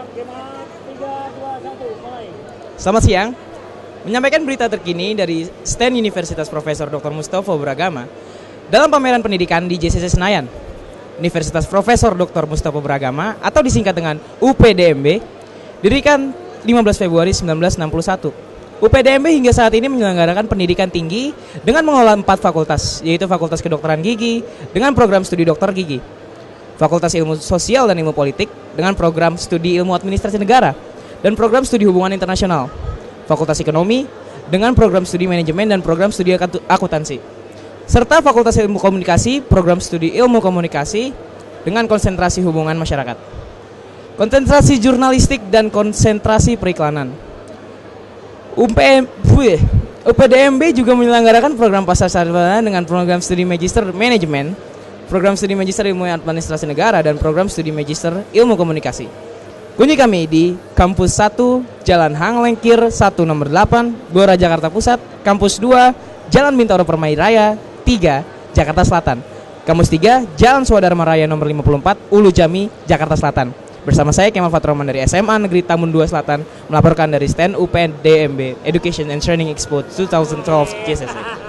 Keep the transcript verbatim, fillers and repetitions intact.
Selamat siang. Menyampaikan berita terkini dari stand Universitas Profesor doktor Mustopo Beragama dalam pameran pendidikan di J C C Senayan. Universitas Profesor doktor Mustopo Beragama atau disingkat dengan U P D M B didirikan lima belas Februari seribu sembilan ratus enam puluh satu. U P D M B hingga saat ini menyelenggarakan pendidikan tinggi dengan mengelola empat fakultas, yaitu Fakultas Kedokteran Gigi dengan program studi dokter gigi, Fakultas Ilmu Sosial dan Ilmu Politik dengan program studi Ilmu Administrasi Negara dan program studi Hubungan Internasional, Fakultas Ekonomi dengan program studi Manajemen dan program studi Akuntansi, serta Fakultas Ilmu Komunikasi, program studi Ilmu Komunikasi dengan konsentrasi Hubungan Masyarakat, konsentrasi Jurnalistik dan konsentrasi Periklanan. U P D M B juga menyelenggarakan program pasar sarjana dengan program studi Magister Manajemen, program studi Magister Ilmu Administrasi Negara dan program studi Magister Ilmu Komunikasi. Kunjungi kami di Kampus satu, Jalan Hang Lengkir satu nomor delapan, Blora Jakarta Pusat, Kampus dua, Jalan Bintaro Permai Raya tiga, Jakarta Selatan, Kampus tiga, Jalan Swadharma Raya nomor lima puluh empat, Ulu Jami, Jakarta Selatan. Bersama saya Kemal Fatroman dari S M A Negeri Tambun dua Selatan melaporkan dari stand U P D M B Education and Training Expo dua ribu dua belas J C C.